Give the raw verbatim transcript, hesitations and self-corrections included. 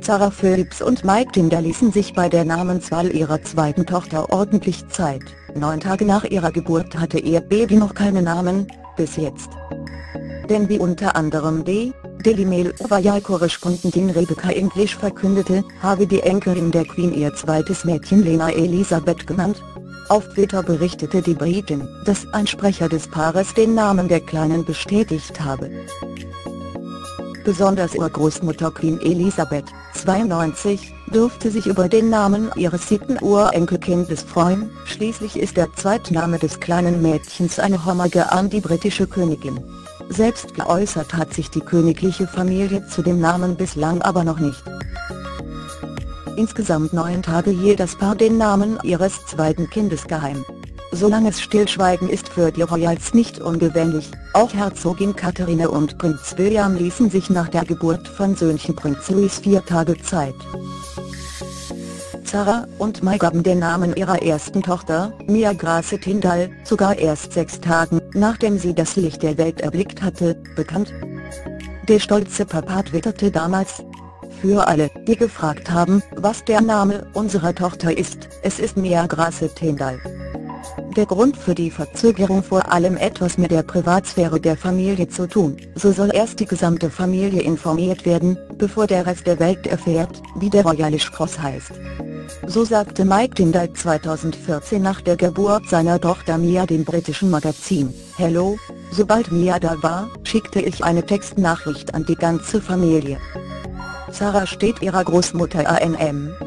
Zara Phillips und Mike Tindall ließen sich bei der Namenswahl ihrer zweiten Tochter ordentlich Zeit. Neun Tage nach ihrer Geburt hatte ihr Baby noch keinen Namen, bis jetzt. Denn wie unter anderem die Daily Mail Royal-Korrespondentin Rebecca English verkündete, habe die Enkelin der Queen ihr zweites Mädchen Lena Elisabeth genannt. Auf Twitter berichtete die Britin, dass ein Sprecher des Paares den Namen der Kleinen bestätigt habe. Besonders Urgroßmutter Queen Elisabeth, zweiundneunzig, dürfte sich über den Namen ihres siebten Urenkelkindes freuen. Schließlich ist der Zweitname des kleinen Mädchens eine Hommage an die britische Königin. Selbst geäußert hat sich die königliche Familie zu dem Namen bislang aber noch nicht. Insgesamt neun Tage hielt das Paar den Namen ihres zweiten Kindes geheim. Solanges Stillschweigen ist für die Royals nicht ungewöhnlich, auch Herzogin Katharina und Prinz William ließen sich nach der Geburt von Söhnchen Prinz Louis vier Tage Zeit. Zara und Mike gaben den Namen ihrer ersten Tochter, Mia Grace Tindall, sogar erst sechs Tagen, nachdem sie das Licht der Welt erblickt hatte, bekannt. Der stolze Papa twitterte damals: Für alle, die gefragt haben, was der Name unserer Tochter ist, es ist Mia Grace Tindall. Der Grund für die Verzögerung vor allem etwas mit der Privatsphäre der Familie zu tun, so soll erst die gesamte Familie informiert werden, bevor der Rest der Welt erfährt, wie der royale Spross heißt. So sagte Mike Tindall zweitausendvierzehn nach der Geburt seiner Tochter Mia dem britischen Magazin Hello: Sobald Mia da war, schickte ich eine Textnachricht an die ganze Familie. Zara steht ihrer Großmutter A N M